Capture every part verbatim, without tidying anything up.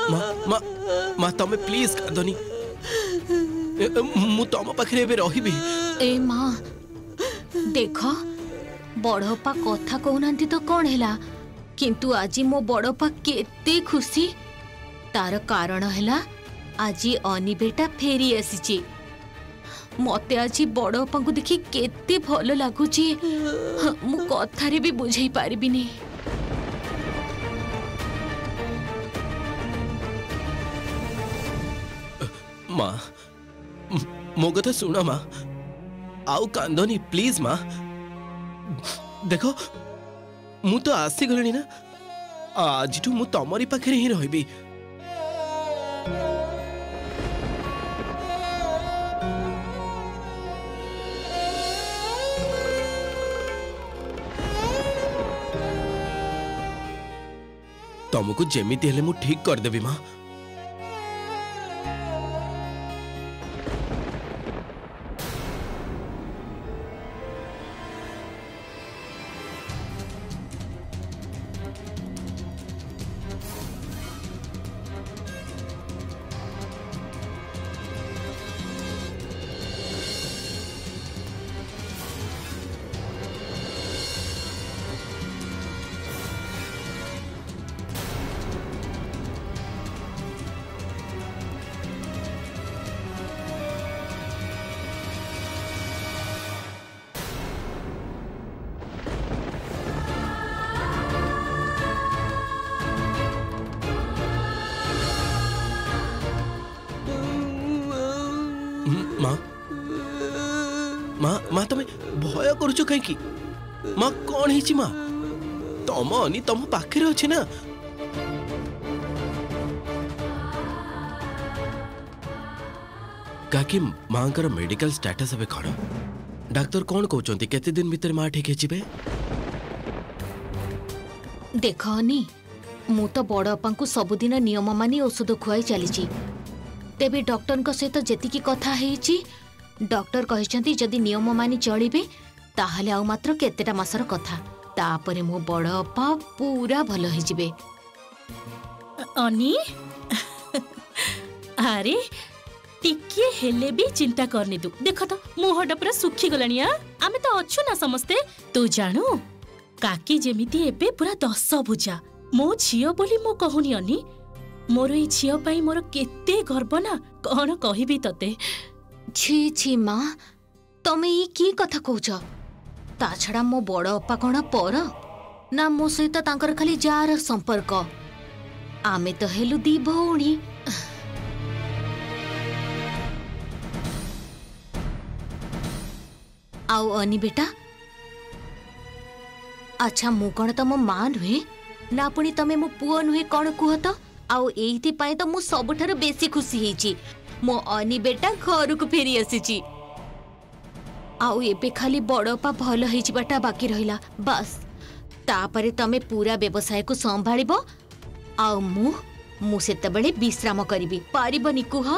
माँ माँ माँ तमे प्लीज कांदनी मु तम पाखरे एबे रहिबी। ए माँ देख बड़पा कथा कहूनांती तो कौन हैला किंतु आजी मो बड़पा केते खुशी तार कारण हैला आजी अनी बेटा फेरी आसीची मते आजी बड़पा को देखि केते भलो लागुची मु कथारे भी बुझाई पारिबिनी। माँ मो कथा सुना माँ आउ कांदनी प्लीज माँ देखो मु तो आसी गलिनी ना आज मु तमरी पाखे ही रही। तुमको जेमिति हेले मु ठीक कर देबी माँ। माँ माँ माँ तमें भय करुच कहीं माँ कौन है माँ तम अनी तम पाखे अच्छे ना काकी माँ का मेडिकल स्टेटस अब कौन डाक्टर कौन कहते केते दिन भीतर माँ ठीक है? देख अनी मु तो बड़पा को सबुदिन नियम मानी औषध खुआई चली तेबे डॉक्टर को सहित जेतिकी कथा हेची डॉक्टर कहते जदि नियम मानी चलिबे ताहले आउ मात्र केतेटा मासर कथा तापरे मो बड़पा पूरा भल हो जिबे। अनी अरे टिके हेले भी चिंता करनी तू देख तो मुहटा पूरा सुखी गलानी आमे तो अच्छु ना समस्ते तू जानू काकी जेमिति एबे पूरा दस भुजा मो झियो बोली मो कहूनी अनी मोर ई झियो पाई मोर केते गर्व ना कौन कहबी तते। छी छी माँ तमे ई की कथा कहूछ ता छड़ा मो बड़ अपा कौन पर ना मो सहित तांकर खाली जार संपर्क आमे तो हेलु दी भौणी। आउ अनी बेटा अच्छा मु कौन तम माँ नुहे ना पुणी तमे मो पुओ नुहे कौन कुह तो आउ एइथि पाए तो मु सबठार बेसी खुशी हेची मो अनी बेटा घर को फेरी आसीची आउ एबे खाली बड़पा भल हेजिबाटा बाकी रहिला बस तापरे तमे पूरा व्यवसाय को संभाळिबो आउ मु मु सेते बेले विश्राम करिबी पारिबनी कुह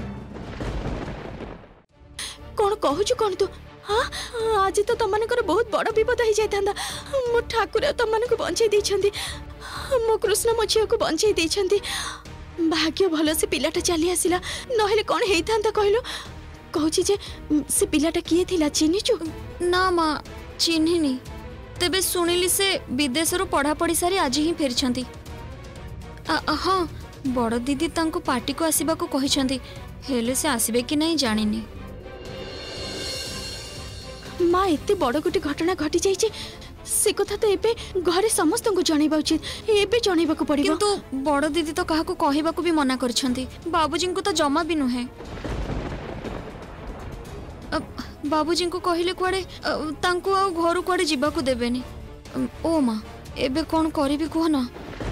कौन कहूछु कौन तू हाँ आज तो तमनकर बहुत बड़ विपद हो जाता मो ठाकुर तमनको बंचाई देछंती मो कृष्ण मो झील को बंचाई देछंती भाग्य भल से पिलाटा चली आसिला नहेले कौन हेइथांता कहलो कहूची जे से पिलाटा किए थिला चिन्हिचु ना माँ चिन्हिनी तेबे सुनिली से विदेश रो पढ़ा पढ़ी सारी आज ही फेरिछंती हाँ बड़ दीदी तांको पार्टी को आसीबा को कहिछंती हेले से आसीबे कि नहीं जानिनी। माँ एते बड़ गोटे घटना घटी जाइए से कथा तो एबे घरे समस्त को जनइबा उचित एबे जनइबा को पड़िबो किंतु बड़ दीदी तो काहा को कहिबा को भी मना करछंती बाबूजी को तो जमा भी नुहे बाबूजी को कहिले कुआडे तांको आ घर कुआडे जिबा को देबेनी ओ माँ एबे कोन करिबी कुह ना।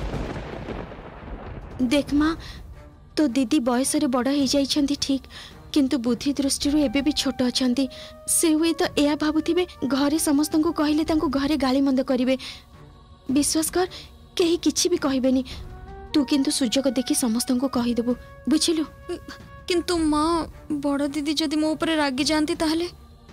देख माँ तो दीदी बयस रे बड़ हो जाइछंती ठीक किंतु बुद्धि दृष्टि एबे भी छोट अछंती से हुए तो एया भाबुथिबे घरे समस्त को कहले तांको घरे गाली मंद करिवे विश्वास कर केही किछि भी कहबेनी तू किंतु सुजोग देखि समस्त को कहि देबो बुझिलु। किंतु माँ बड़ दीदी जदि मो ऊपर रागी जानती ताहले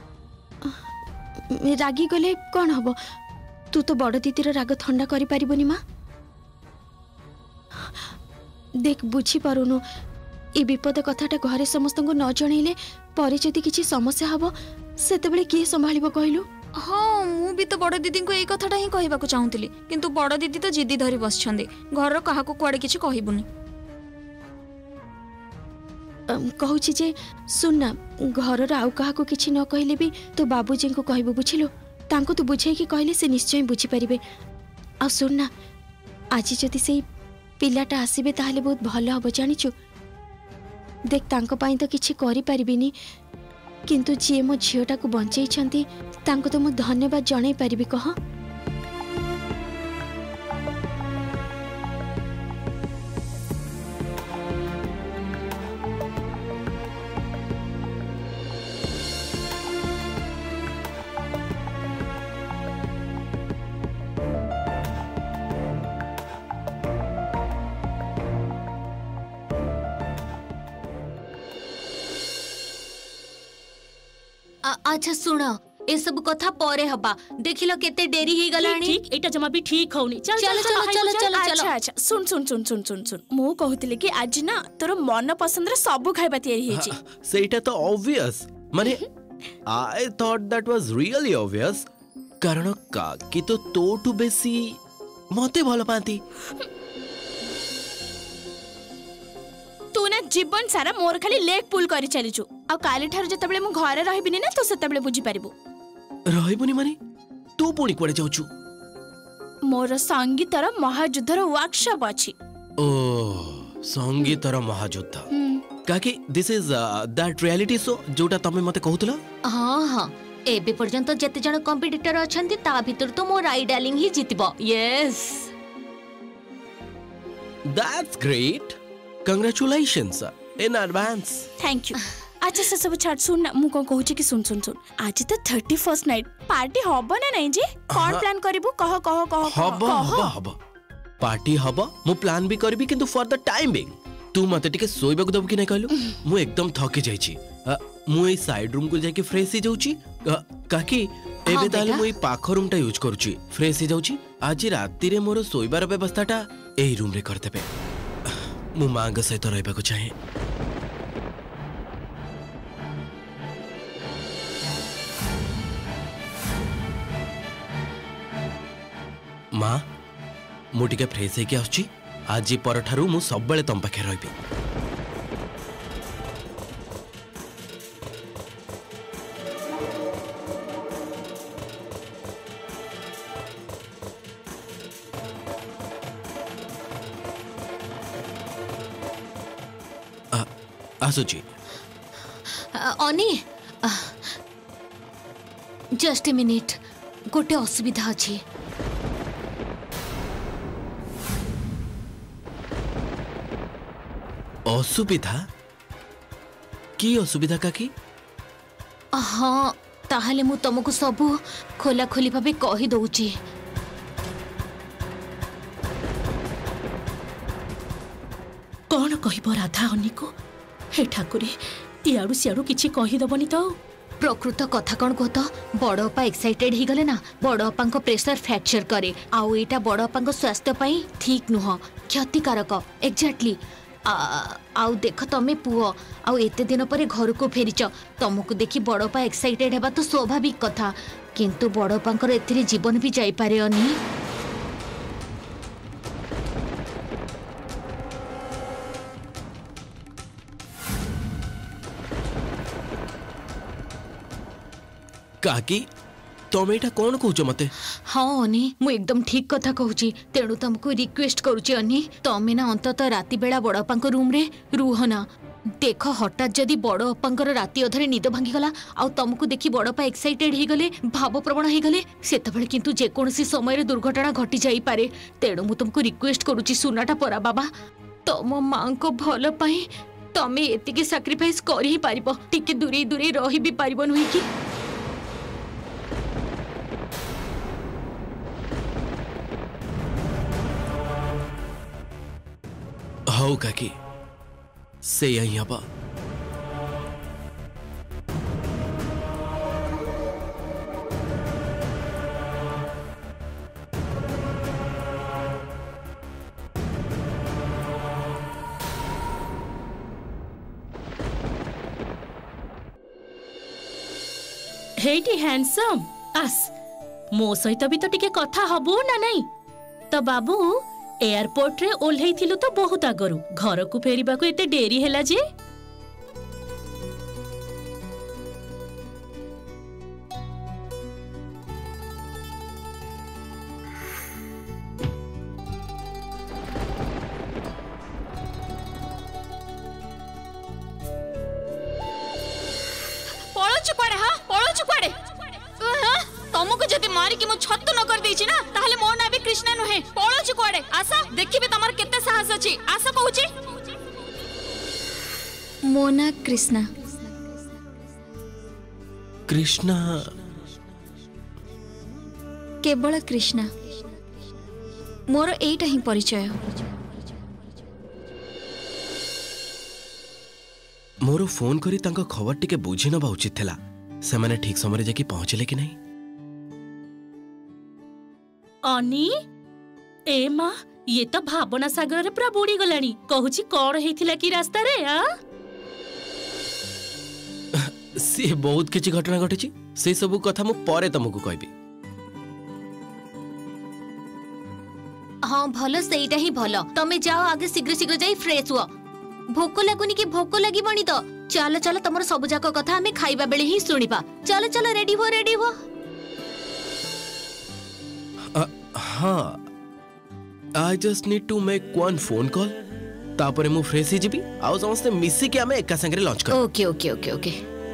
रागी गले कौन हबो तू तो बड़ दीदी रो राग ठंडा करि परिबोनी माँ देख बुझी पारुनु ए विपद कथाटा घरे समस्त को न जनइले परे जदि किछि समस्या हबो सेतेबेले किए संभालिबो कहलु। हाँ मु भी तो बड़ दीदी को यही कथाटा ही कहबाकू चाहूली किंतु बड़ दीदी तो जिद्दी धरी बसछंदी घर काहाकू कुआडे किछि कहबुनी। कहूची जे सुन ना घर आउ काहाकू किछि न कहले भी तो बाबूजी को कहबो बुझिलो तांको तो बुझाई कि कहले से निश्चय बुझी परिबे। आ सुन ना आज जदि से पिलाटा आसीबे ताहले बहुत भलो हबो जानिचु। देख तांको पाई तो किछि करि परिबिनी किंतु जी मो झीटा को बंचई छंती तांको तो मु धन्यवाद जणाई परिबी कह। अच्छा सुन ए सब कथा परे हबा देखिलो केते देरी ही गलानी। ठीक एटा जमा भी ठीक होउनी। चल चलो चलो चलो चलो चलो। अच्छा अच्छा सुन सुन सुन सुन सुन सुन मु कहतिले कि आज ना तोर मन पसंद रे सब खाइबा तयारी हेची। सेटा तो ऑब्वियस माने I thought that was really obvious कारण का कि तो तोटू बेसी मते भलो पाती। तू ना जीवन सारा मोर खाली लेग पुल करी चलीचु आ काली ठार जतबेले मु घरे रहिबिनी ना तो सेतबेले बुझी परिबो। रहिबुनी माने तू पुणी कोडे जाउचु? मोर संगीतर महायुद्धर वर्कशॉप अछि। ओ संगीतर महायुद्ध काकी this is that reality show जोटा तमे मते कहउतला। हां हां एबे पर्यंत जते जण कंपीटिटर अछंती ता भीतर तो मोर आइडलिंग ही जितबो। Yes that's great congratulations in advance. Thank you. अच्छा से सब छाड़ सुन ना मु को कहूची कि सुन सुन सुन आज तो थर्टी फर्स्ट नाइट पार्टी हबो ना नहीं जी कौन प्लान करिवो कह कह कह हबो हबो हबो पार्टी हबो मु प्लान भी करबी किंतु फॉर द टाइम बिंग तू मते टिके सोइबाक दब कि नै कहलु मु एकदम थके जाईची मु ए साइड रूम को जाके फ्रेश ही जाउची काकी एबे ताले मु ए पाख रूम टा यूज करूची फ्रेश ही जाउची आज राती रे मोर सोइबार व्यवस्थाटा एही रूम रे कर देबे मु मांग सहित रहबाक चाहे। माँ मु टिके फ्रेश होके आछी आज परठारु मु सब बेले तम पाखे रहबी। आसुची अनी जस्ट ए मिनिट गोटे असुविधा अछि। असुविधा की असुविधा काकी? हाँ ताहले मु तुमको सब खोला खोली भाबे कहि दउची। कौन कहबो राधा अनी को हे ठाकुरे इयाडू सियाडू किछि कहि दबनी तो। प्रकृत कथा कौन कहत बड़ अपा एक्साइटेड ही गले ना बड़ अपा को प्रेशर फ्रैक्चर करे आउ एटा बड़ अपा को स्वास्थ्य पई ठीक नुह क्षतिकारक एग्जैक्टली। आउ देख तमे पुओ आउ एते दिन परे घर को फेरिच तुमको देखि बड़ अपा एक्साइटेड हेबा तो स्वाभाविक कथा किंतु बड़ अपांकर एथिरे जीवन भी जाई पारे अनी। काकी तुम एटा कौन कहूच मते? हाँ अनी मु एकदम ठीक कथा कहूची तेणु तुमको रिक्वेस्ट करूची अनी तमे ना अंतत राति बेला बड़ अपांक रूम रे रुह ना। देख हठात जदि बड़ अपांकर राति अधरे निद भांगी गला आउ तुमको देखि बड़ अपा एक्साइटेड ही गले भाव प्रवण ही गले सेतबेले किंतु जे कोनसी समय रे दुर्घटना घटी जाई पारे तेणु मु तुमको रिक्वेस्ट करूची सुनाटा परा बाबा तम मां को भल पाई तमे एतिके सैक्रिफाइस करि ही पारिबो टिके दूरे दूरे रही भी पारिबो नही कि। हौ काकी से यही हबा। हेटी हैंडसम आस मो सहित भी तो टिके कथा हबो ना नहीं तो बाबू एयरपोर्ट रे ओल्हेई थिलु तो बहुत आगरु घर को फेरिबा को एते डेरी हैला जे पळोछु पड़े हां पळोछु पड़े तुमको जदि मारी कि मु छत्तु न कर देछि ना ताहले मो ना भी कृष्णा नुहे पळोछु कोडे आशा देखिबे तमर केते साहस अछि आशा कहूची मो ना कृष्णा कृष्णा केवल कृष्णा मोर एटा ही परिचय मोर फोन करी तांको खबर टिके बुझी नबा उचित थला से माने ठीक समय जाके पहुंचले कि नहीं अनि ए माँ ये तो भावना सागर रे पूरा बुड़ी गलानी कहूची कौन हेथिला की रास्ता रे आ से बहुत किछि घटना घटिछि से सब कथा मु परे तुमको कहबी हाँ भलो सेटा ही भलो तमे जाओ आगे शीघ्र शीघ्र जाई फ्रेश हुआ भोक लागुनी कि भोक लगी बनी तो चलो चलो तमर सब जाक कथा हमें खाइबा बेले ही सुनिबा चलो चलो रेडी हो रेडी हो हाँ I just need to make one phone call तापरे मु फ्रेश ही जीबी आउ समस्त मिसी के हमें एका संगे लॉन्च कर okay okay okay okay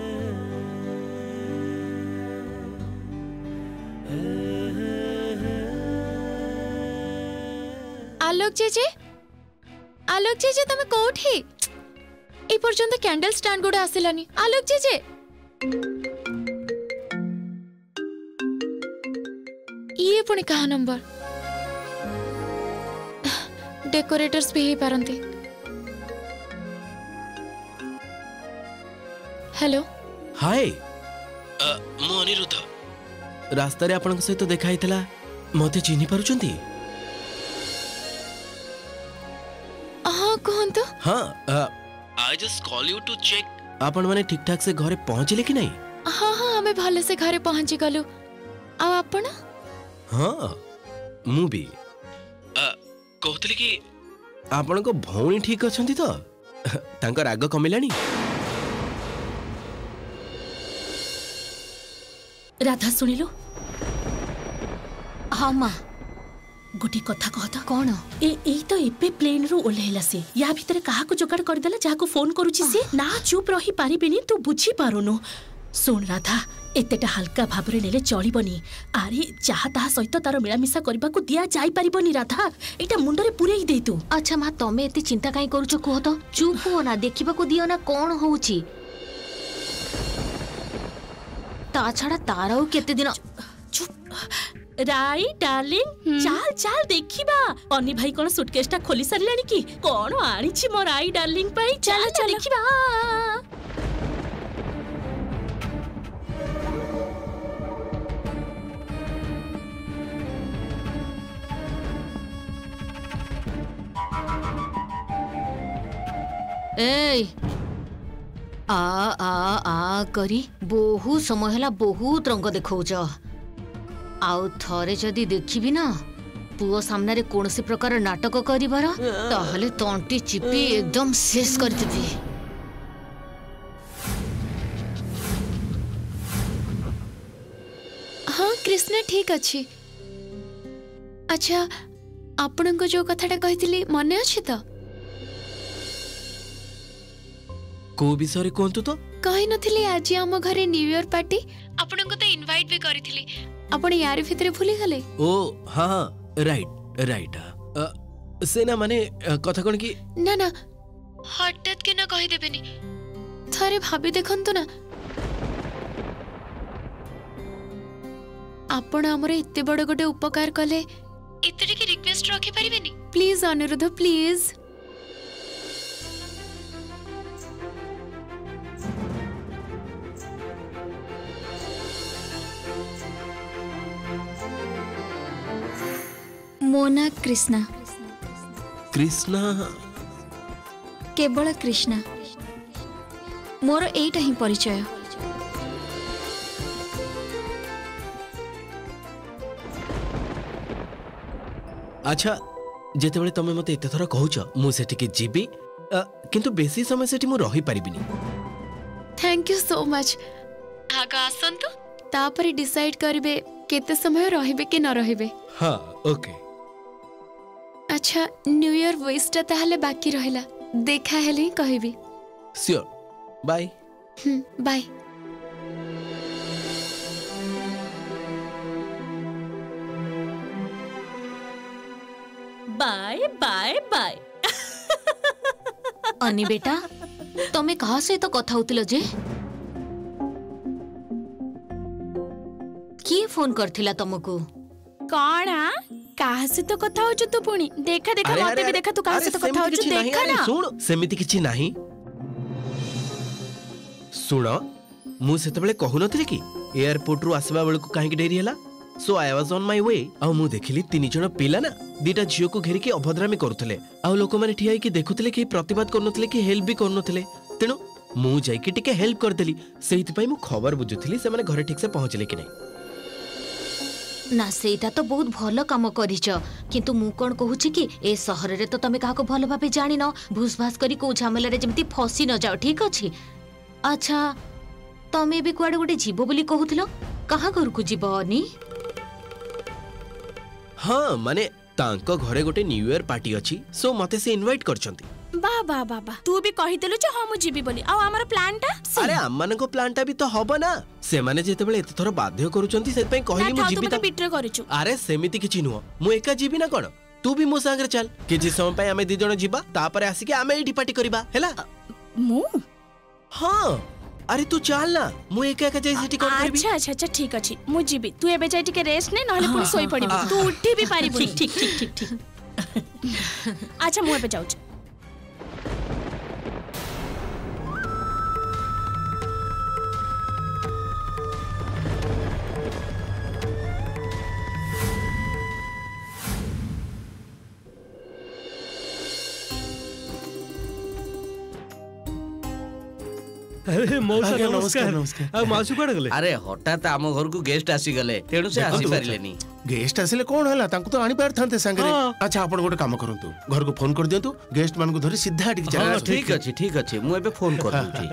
Alok जेजे आलोक जेजे तमे कोठी ए पर्यंत कैंडल स्टैंड गुडा आसिलानी आलोक जेजे ये पुणी कहा नंबर डेकोरेटर्स भी ही पारंती हेलो हाय मु अनिरुद्ध रास्ता रे आपन सहित देखा हितला मते चिन्ही पारुचंती हाँ कहंतु हाँ I just call you to check आपन माने ठीक ठाक से घरे पहुंचले कि नहीं हाँ हाँ हमें भले से घरे पहुंची गलु आ आपण हाँ मु भी कहतली कि आपन को भौणी ठीक अछंती तो तांको राग कमिलानी राधा सुनिलो हाँ माँ गोटी कथा कहता कौन ए एई तो एपे प्लेन रू ओल्हेला से या भीतर कहा को जोगाड़ कर देला जाको फोन करूची से ना चुप रही पारिबेनी तू बुझी पारुनो सुन राधा एतेटा हल्का भाबरे नेले चलिबनी आरे चाहा ताहा सहित तार मिलामिशा करबा को दिया जाई पारिबनी राधा एटा मुंडरे पुरेई दे तू अच्छा माँ तमे एते चिंता काई करूछ कुह तो चुप हो ना देखिबा को दियो ना कौन होउची ता छड़ा ताराउ केते दिन चुप राई डार्लिंग चाल चाल देखिबा अनि भाई कोन सुटकेसटा खोली सरलानी की कोन आनी छी मोर राई डार्लिंग पई चल चल देखिबा ए आ आ आ करी बहुत समय हला बहुत रंग देखौछ आउ थरे जदि देखिबी ना पुओ सामने रे कोनसी प्रकार नाटक करिबार ताहले तंटी चिपी एकदम शेष कर देबी हाँ कृष्णा ठीक अच्छी अच्छा आपण को जो कथाटा कहितली मने अछि तो को विषय कोंतु तो कहि नथिली आज हम घरे न्यू ईयर पार्टी आपण को तो इनवाइट भी करितली आपण यार भितरे भूली गले ओ हां हां राइट राइट से ना माने कथा कोन की ना ना हठात के ना कहि देबेनी थरे भाबी देखंतु ना आपण हमरे इत्ते बड़ गोटे उपकार कले इतरे की रिक्वेस्ट रखि परिबेनी प्लीज अनुरोध प्लीज मोना कृष्णा कृष्णा केवल कृष्णा मोर एटा ही परिचय अच्छा जेतेबेले तमे मते एते थरा कहूछ मु सेठी जीबी किंतु बेसी समय सेठी मु रही परिबिनी। Thank you so much. आगा आसंतु तापर डिसाइड करिवे केते समय रहिबे कि न रहिबे। हां ओके। अच्छा न्यू ईयर विश ता ताहले बाकी रहिला देखा हेले कहबी। Sure bye. Hmm bye. Bye bye bye. अनि बेटा तमे कहा से तो कथा होतिलो जे किए फोन करथिला तुमको? कौन कहा से तो कथा होचु तू पुणी देखा देखा मते भी देखा तू कहा से तो कथा होचु देखा ना। सुन सेमिति किछि नाही। सुन मु सेतबेले कहू नथिले कि एयरपोर्ट रु आसबा बेलको काहे कि देरी हला। So I was on my way आ मु देखिली तीन जण पिला ना दीटा झियो को घेरी के अभद्रामी करथले आ लोक माने ठिया कि देखुथले कि प्रतिवाद करनथले कि हेल्प भी करनथले तेनु मु जाई कि टिके हेल्प कर देली। सेहित पई मु खबर बुझुथली से माने घरे ठीक से पहुंचले कि नहीं। ना सेटा तो बहुत भलो काम करिच किंतु मु कोन कहूची कि ए शहर रे तो तमे काहा को भलो भाबे जानि न भूसभास करी को झमेला रे जेमती फसी न जाओ ठीक अछि। अच्छा तमे भी कुआडे गोटे जीवो बोली कहूथलो कहा घर को जीवो अनि? हाँ माने तांको घरे गोटे न्यू ईयर पार्टी अछि सो मते से इनवाइट करछंती। बा बा बा बा तू भी कहितलु जे हम जीबी बोली आ हमर प्लान टा अरे हमन को प्लान टा भी तो हबो ना से माने जेते बेले एते थरो बाध्य करूचंती से पई कहली मु जीबी त बिट्रे करिछु। अरे सेमिति किछि नुह मु एका जीबी ना कोन तू भी मो संगे चल किछि समय पई हमें दी जण जीबा तापर आसी के हमें एठी पार्टी करबा हेला। मु हां अरे तू चल ना मु एका एका जाई सेठी कोन करबी। अच्छा अच्छा अच्छा ठीक अछि मु जीबी तू एबे जाई टिके रेस्ट नै नहले पुनी सोई पड़िबो तू उठी भी पारिबो। ठीक ठीक ठीक ठीक ठीक। अच्छा मु एबे जाउछ। अरे मौसा नमस्कार नमस्कार। आ मासु कोड गले? अरे हठात आम घर को गेस्ट आसी गले तेणु से आसी पारिलेनी। गेस्ट आसिले कोन हला तांको तो आनी पार थांते संगे रे। अच्छा आपण गोटे काम करंतु घर को फोन कर दियंतु गेस्ट मान को धरि सीधा आटी चला। ठीक अछि ठीक अछि मु एबे फोन कर दूची।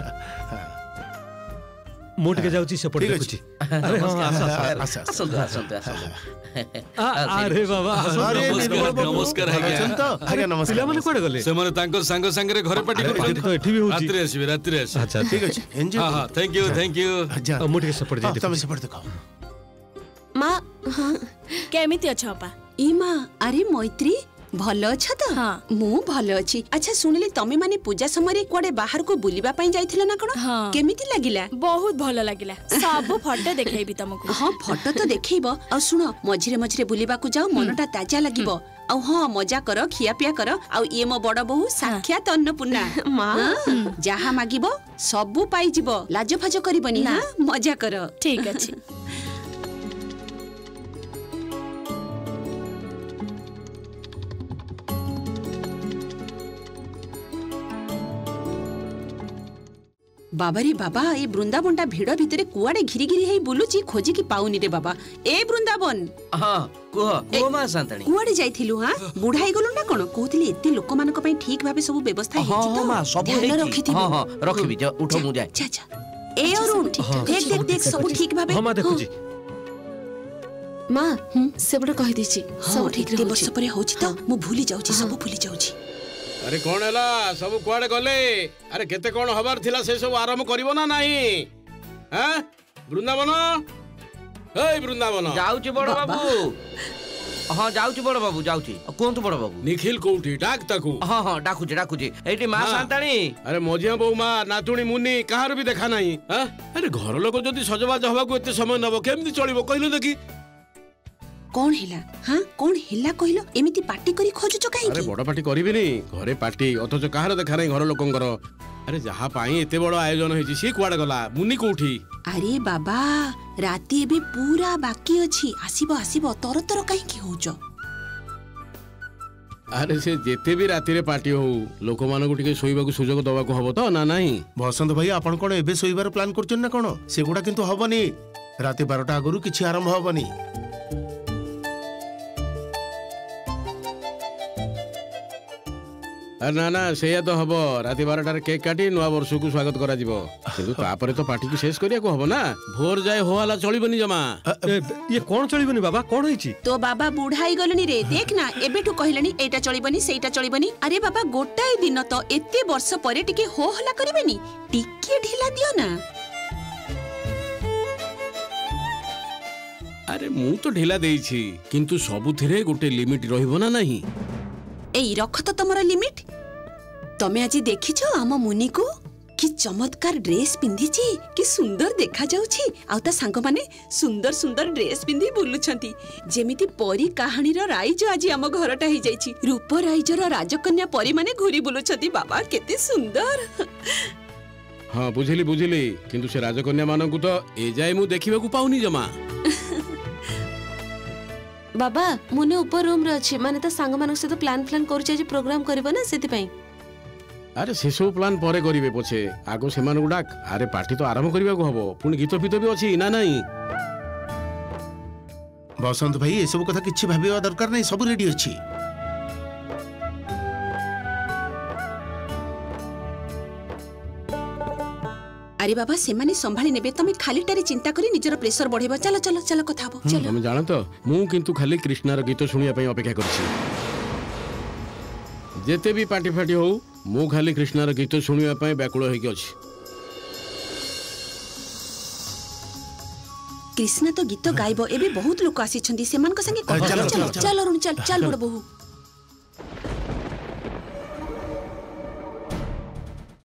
मोट के जाउची सेपट देखुची। अरे हां आस आस आस आस आस। अरे बाबा नमस्कार आज्ञा आज्ञा नमस्कार। पिला माने कोड गले? से माने तांको संग संग रे घरे पार्टी करछन तो एठी भी होची। रात्रि आसीबे रात्रि आसी। अच्छा ठीक अछि एन्जॉय। हां हां थैंक यू थैंक यू। मोट के सेपट जाई तुम सेपट देखो। मां केमिति अछ अपा? ई मां अरे मैत्री भलो अच्छा तो? हाँ मु भलो अछि। अच्छा सुनिले तमे माने पूजा समय कोडे बाहर को बुलिबा पई जाइथिला ना कोन? हाँ। केमिति लागिला? बहुत भलो लागिला सब फोटो देखाइबी तुमको। हां फोटो तो देखैबो आ सुनो मझिरे मझिरे बुलिबा को जाओ मनटा ताजा लागिबो आ हां मजा करो खिया पिया करो आ ये मो बड़ बहु साक्षात अन्नपूर्णा मां जहा मागिबो सबु पाई जिवो लाज फाज करबनी। हां मजा करो। ठीक अछि। बाबा रे बाबा ए वृंदावनटा भिड़ भितरे कुआडे घिरी घिरी हेई बुलुची खोजी की पाउनी रे बाबा। ए वृंदावन हां कुह कुह मा सांतणी कुआडे जाइथिलु? हां बुढाई गलु ना कोन कहथिले एते लोक मानक पई ठीक भाबे सब व्यवस्था हेछि तो? हां मां सब ध्यान रखिथि। हां हां रखिबि जा उठो मु जाय। अच्छा अच्छा ए अरुण देख देख देख सब ठीक भाबे। हां मां देखुची। मां सेबड कहि दिछि सब ठीक रे वर्ष परे होछि त मु भूली जाउची सब भूली जाउची। अरे कौन हैला सब कुआडे गले? अरे केते कौन हबार थिला से सब आराम करिवो ना नाही? हैं वृंदावन ए वृंदावन जाउची बड़ बाबू। हां जाउची बड़ बाबू जाउची। कोंतु बड़ बाबू? निखिल कोठी डाक ताकू। हां हां डाकुची डाकुची एठी मां सांताणी। अरे मोजिया बौ मां नातुणी मुन्नी कहार भी देखा नाही। हां अरे घर लोक जदी सजबाज हबा को एते समय नबो केमदी चलिबो कहिलो देखी? कौन हिला? हां कौन हिला कहिलो? एमिति पार्टी करी खोजुचो काहे की? अरे बड़ पार्टी करिबिनी घरे पार्टी अथच कहार देखा नाही घर लोकंकर। अरे जहा पाई एते बड़ आयोजन हेछि सी कुआडे गला मुन्नी कोठी? अरे बाबा राती एबे पूरा बाकी अछि आसीबो आसीबो तर तर काहे की होचो? अरे से जेते भी राती रे पार्टी हो लोक मान को टिके सोइबा को सुजोग दवा को हबो तो ना नाही? बसंत भाई आपण कोन एबे सोइबार प्लान करछन ना कोन? सेगुडा किंतु हबनी राती बारह टा आगरु किछि आरंभ हबनी। ना ना से तो हम राति बारटार केक काटी नुआ वर्ष को स्वागत करा किंतु तापर तो पार्टी को शेष करिया को हबो ना भोर जाए होहाला चलिबनी जमा ये कोन चलिबनी बाबा कोन होईची तो बाबा बुढ़ाई गलनी रे देख ना एबेठु कहलेनी एटा चलिबनी सेटा चलिबनी अरे बाबा गोटाए दिन तो एते वर्ष परे टिके हो हला करिबेनी टिके ढिला दियो ना अरे मु तो ढिला देइछि किंतु सबुथिरे गोटे लिमिट रहिबो ना नहीं एई रख तो तमरा लिमिट तमे आज देखिछो आम मुनि को कि चमत्कार ड्रेस पिंधिची कि सुंदर देखा जाउछि आ ता संग माने सुंदर सुंदर ड्रेस पिंधि बुलुछंती जेमिति परी कहानी रो राइज आज आम घरटा ही जाइछि रूप राइज रो राजकन्या परी माने घुरी बुलुछंती बाबा केते सुंदर हां बुझिली बुझिली किंतु से राजकन्या मानकु तो ए जाय मु देखिबा को पाउनी जमा बाबा मुने ऊपर रूम रे अछि माने त संग मानक से तो प्लान प्लान करू जे प्रोग्राम करबो ना सेति पई अरे से सब प्लान परे करिवे पछे आगो सेमान गुडाक अरे पार्टी तो आरंभ करबा को हबो पुनी गीत फित भी अछि ना नहीं बसंत भाई ए सब कथा किछि भाबिवा दरकार नै सब रेडी अछि अरे बाबा से माने संभाली नेबे तमे खाली टारी चिंता करी निजर प्रेशर बढ़ेबा चलो चलो चलो कथा हबो चलो हम जानो तो मु किंतु खाली कृष्णार गीत सुनिया पई अपेक्षा करछि जेते भी पार्टी फाटी हो मु खाली कृष्णार गीत सुनिया पई बैकुल होई अछि कृष्णा तो गीत गाइबो एबे बहुत लोक आसी छंदी सेमान को संगे चलो चलो चलो चल चल बड़ बहु